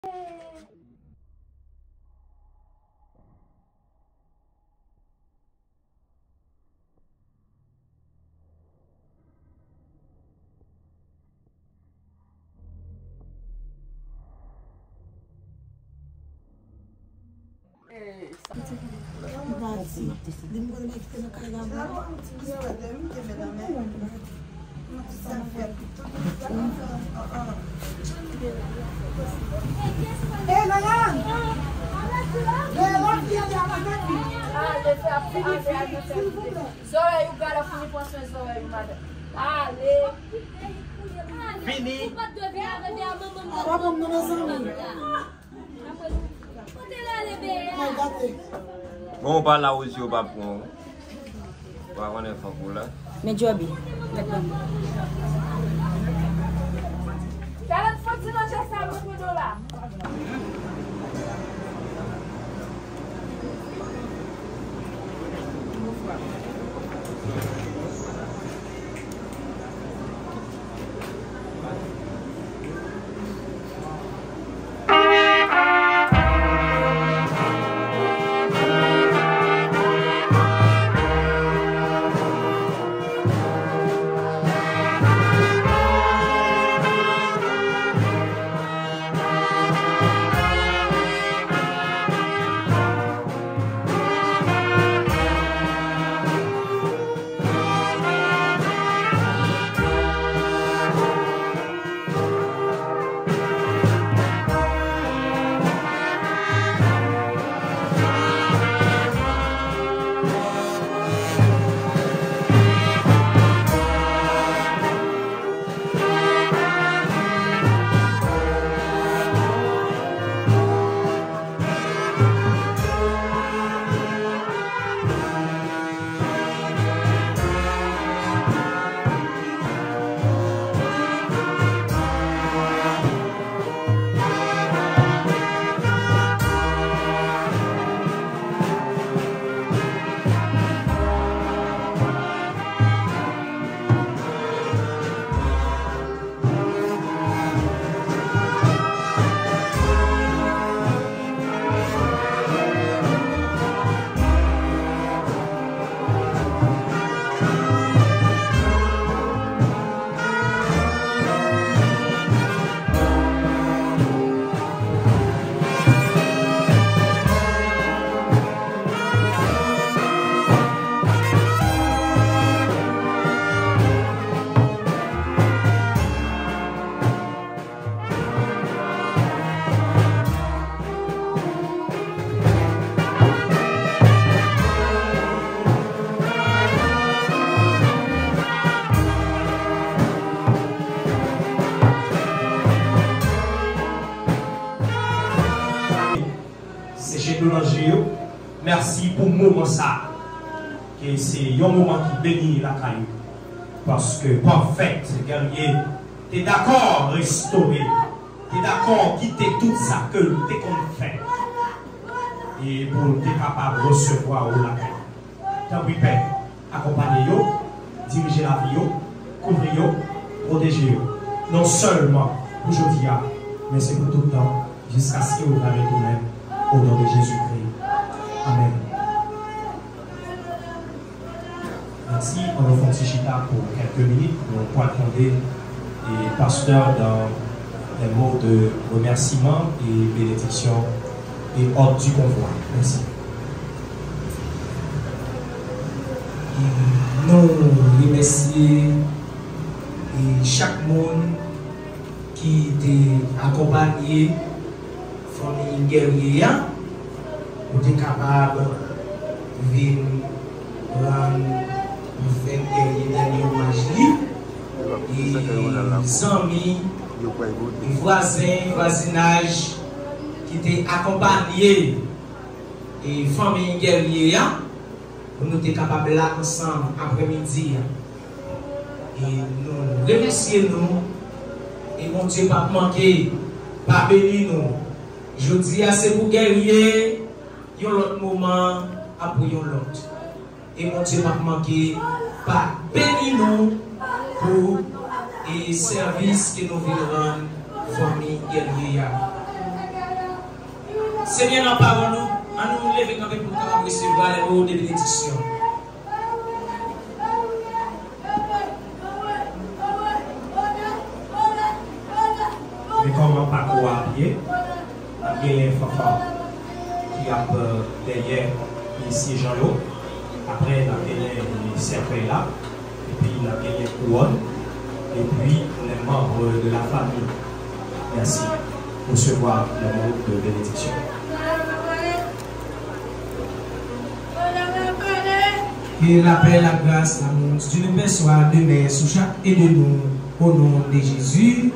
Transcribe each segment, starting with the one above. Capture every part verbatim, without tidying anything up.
Zoé, o cara foi para as Zoé, madame. Allez. Fini. Bon, on parle là aussi au bas pour. Pour avoir un faux là. Mais Joby. quarante fois tu n'as pas ça pour dollars. Merci pour le moment ça. C'est un moment qui bénit la caillou. Parce que parfait, guerrier, tu es d'accord restaurer. Tu es d'accord quitter tout ça que tu es fait. Et pour être capable de recevoir la caillou. Tant pis, Père, accompagnez-vous, dirigez la vie, couvrez-vous, protégez-vous. Non seulement pour aujourd'hui, mais c'est pour tout le temps, jusqu'à ce que vous allez retourner au nom de Jésus-Christ. Amen. Merci. On va faire Chita pour quelques minutes. On pourra attendre le pasteur dans des mots de remerciement et bénédiction et ordre du convoi. Merci. Nous remercions chaque monde qui t'a accompagné, famille guerrière, pour être capable de venir rendre guerrier dernier hommage. Et amis, voisins, voisinage qui t'a accompagné et famille guerrière, pour nous être capables là ensemble après-midi. Et nous remercions nous. Et mon Dieu, pas manquer, pas bénir nous. Je dis à c'est pour guerrier, il y a l'autre moment, après l'autre. Et mon Dieu, pas manquer, pas bénir nous pour les services que nous voulons rendre, famille guerrier. C'est bien en parole, nous, à nous lever quand même pour nous recevoir les mots de bénédiction. Mais comment pas quoi à pied, à bien les fanfares qui a derrière ici Jean-Lo, après la gagné le cercueil là, et puis la gagné couronne, et puis les membres de la famille. Merci. Recevoir le mot de bénédiction. Que la paix, la grâce, l'amour du Dieu soit demeure sur chaque et de nous, au nom de Jésus.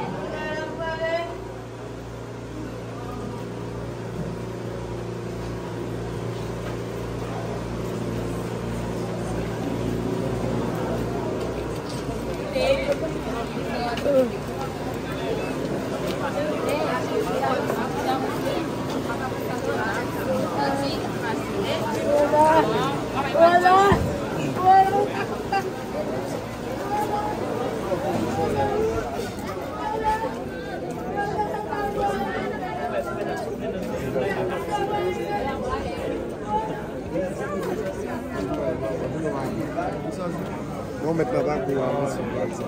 On va mettre la bague pour avancer.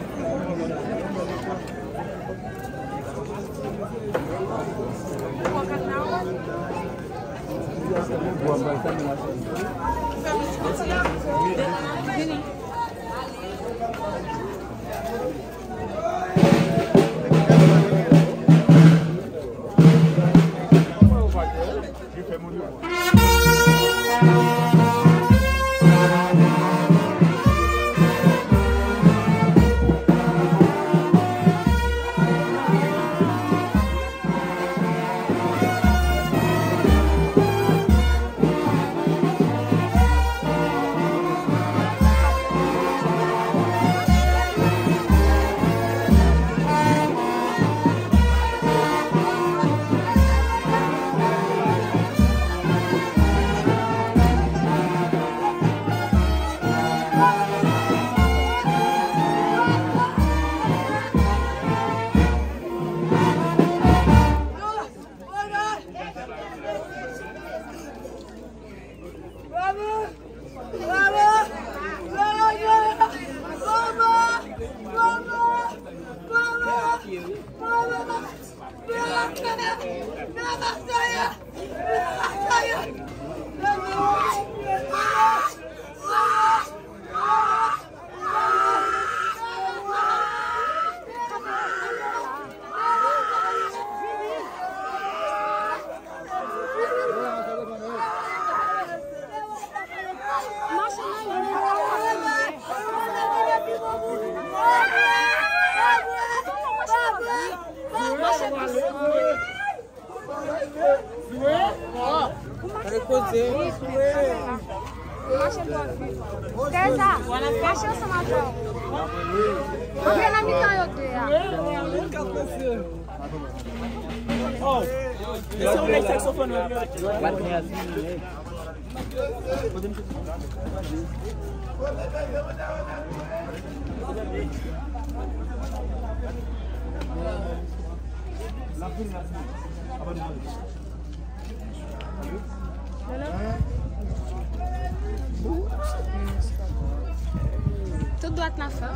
Tout doit être na fait.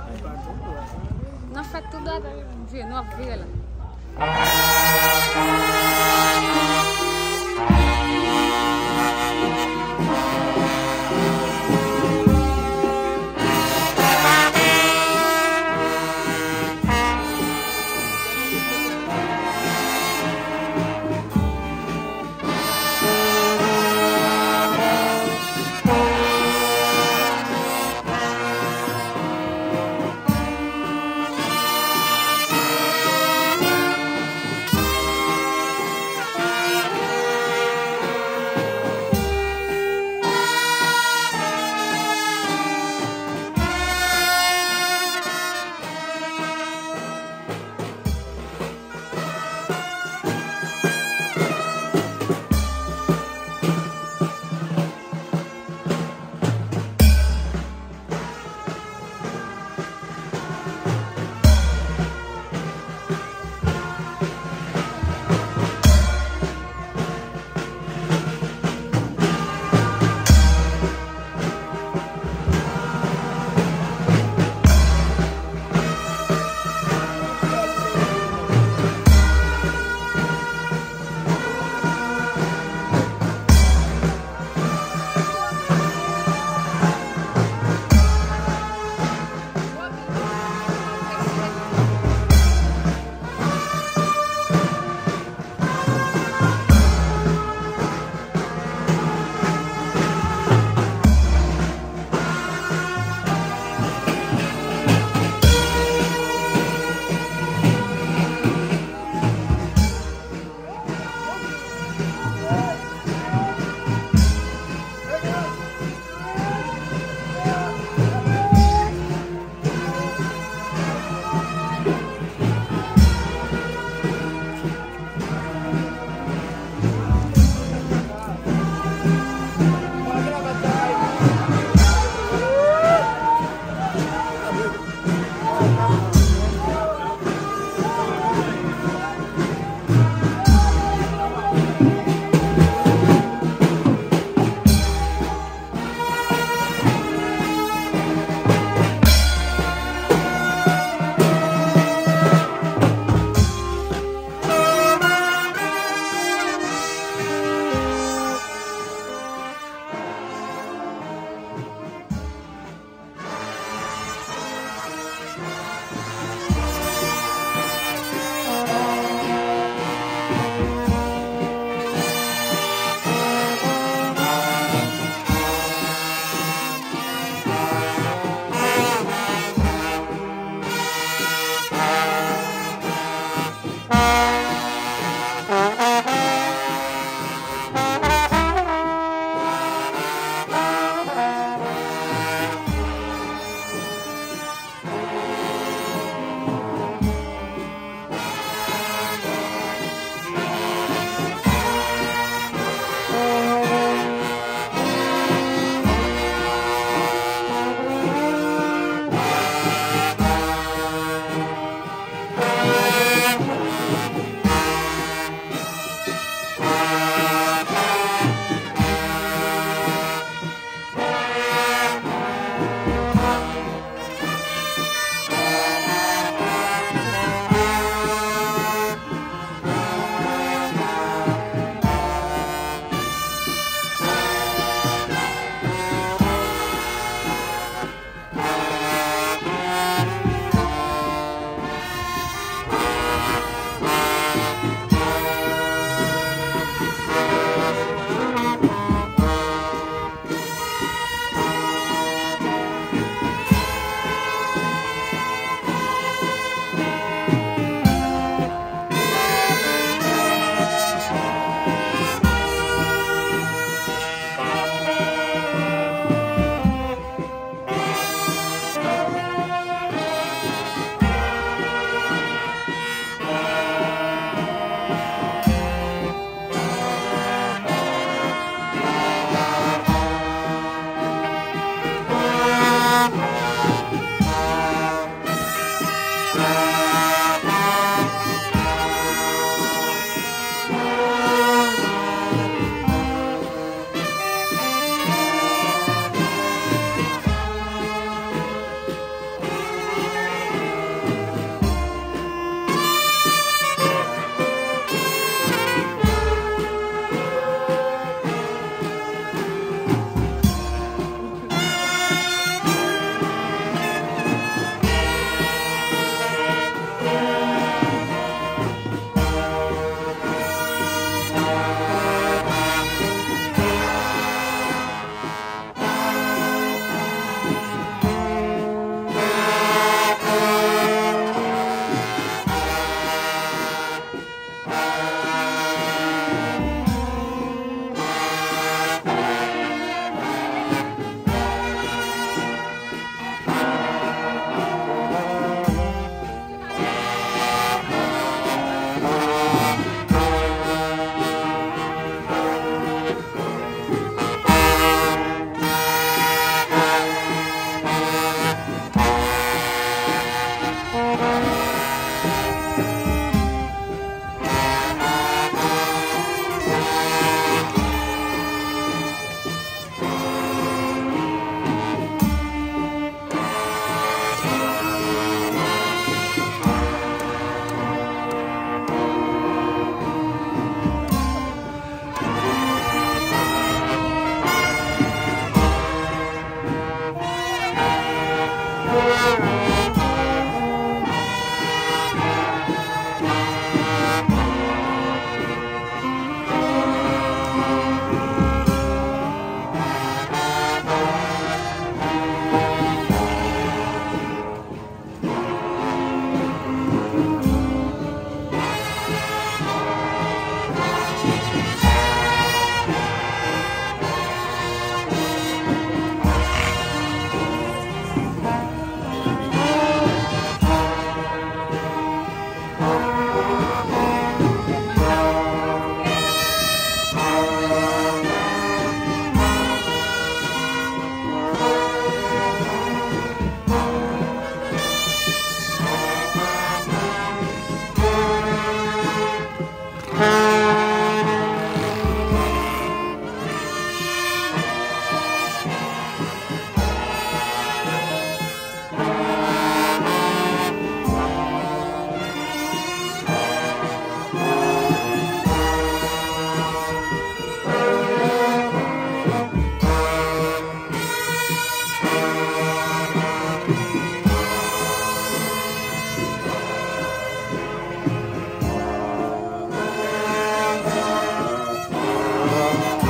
Na fait tout doit être vieux, non vieux là. Thank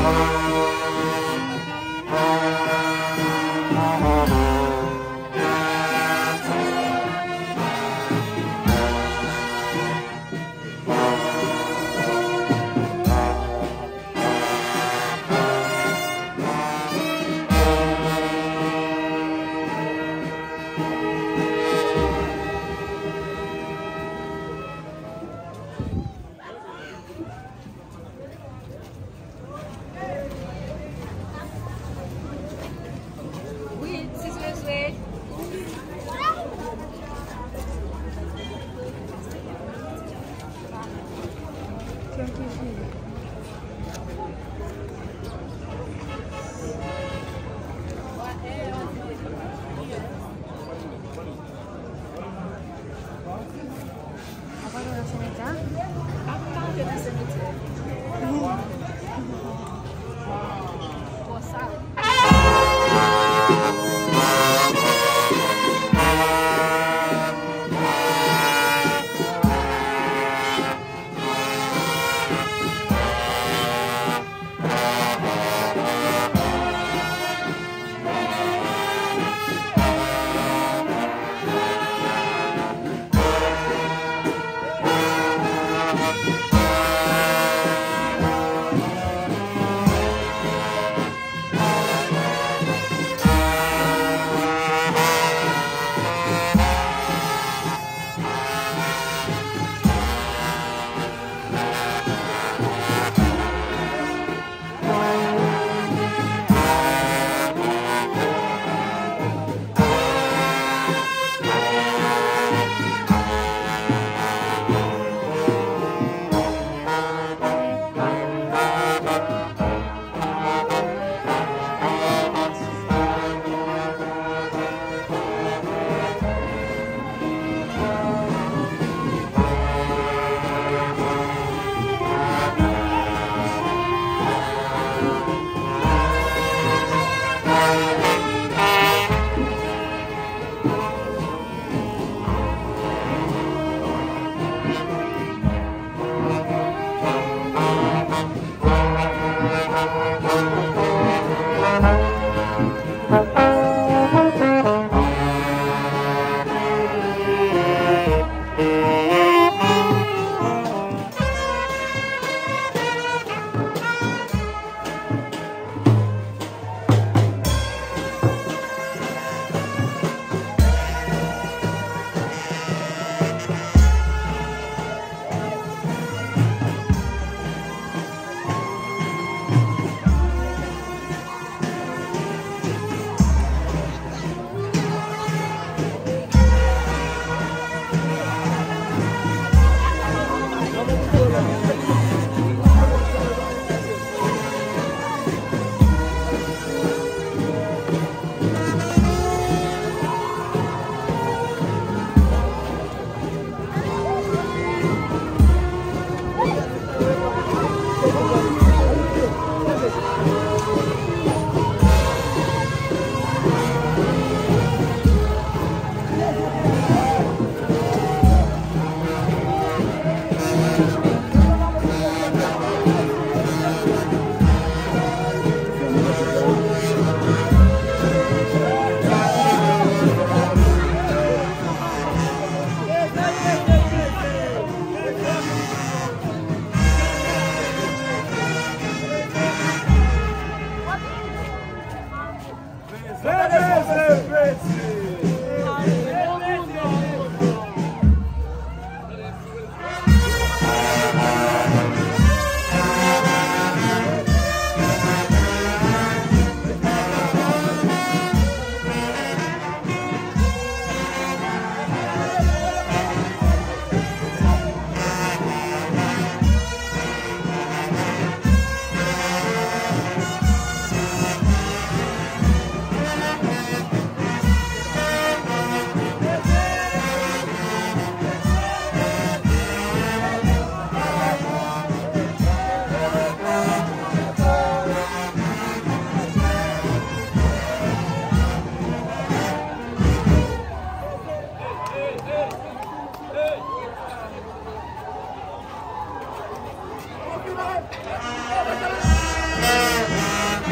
Hey!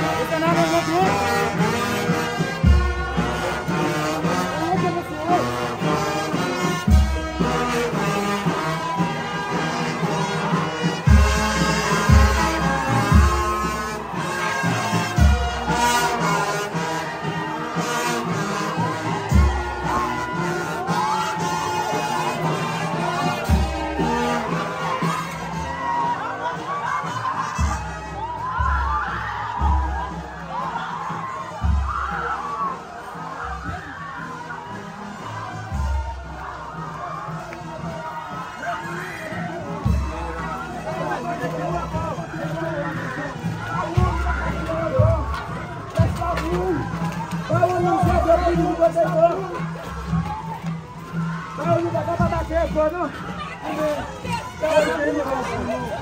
Não, não dá pra bater, pô, não.